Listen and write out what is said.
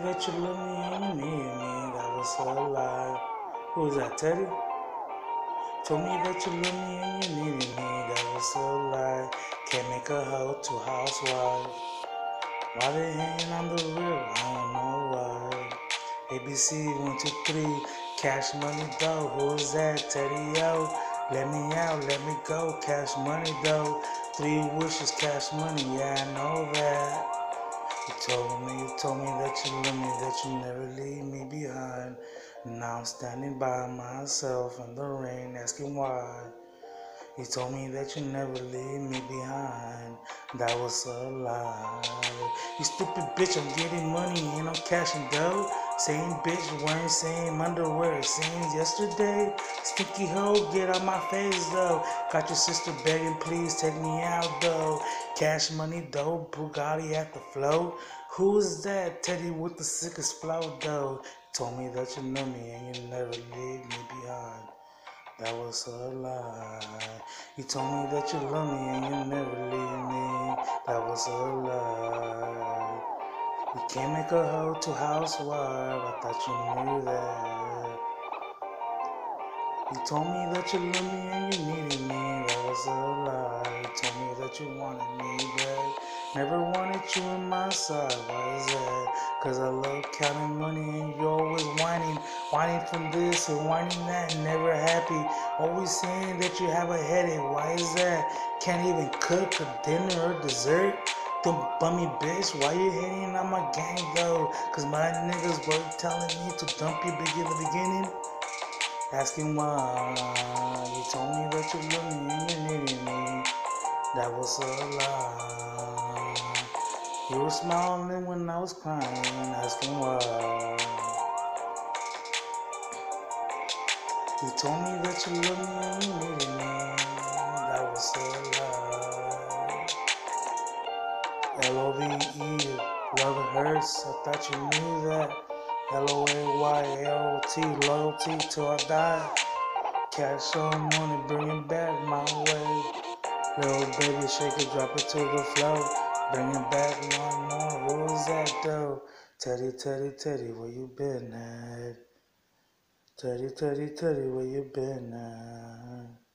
that you love me and you need me, that was a lie. Who was that, Teddy? Told me that you love me and you needed me, that was a lie. Can't make a hoe to housewife. Why they hanging on the rear? I don't know why. ABC 1 2 3, cash money though. Who's that? Teddy O. Let me out, let me go. Cash money though. 3 wishes, cash money. Yeah, I know that. You told me that you love me, that you never leave me behind. Now I'm standing by myself in the rain, asking why. You told me that you never leave me behind. That was a lie. You stupid bitch, I'm getting money and I'm cashing dough. Same bitch wearing same underwear, same yesterday. Stinky hoe, get out my face though. Got your sister begging, please take me out though. Cash money though, Bugatti at the flow. Who is that? Teddy with the sickest flow though. Told me that you know me and you never leave me behind. That was a lie. You told me that you love me and you never leave me. That was a lie. You can't make a hoe to housewife. I thought you knew that. You told me that you love me and you needed me. That was a lie. You told me that you wanted me back. Never wanted you in my side. Why is that? Cause I love counting money and you're always whining. Whining from this and whining that. Never happy. Always saying that you have a headache. Why is that? Can't even cook a dinner or dessert. Dumb bummy bitch, why you hating on my gang though? Cause my niggas were telling me to dump you big in the beginning. Asking why. You told me that you love me and you needed me. That was a lie. You were smiling when I was crying, asking why. You told me that you love me and you needed me. That was a lie. Love, love hurts. I thought you knew that. Loyalty, loyalty till I die. Cash on money, bring it back my way. Little baby, shake it, drop it to the floor. Bring it back one more. Who was that though? Teddy, Teddy, Teddy, where you been at? Teddy, Teddy, Teddy, where you been at?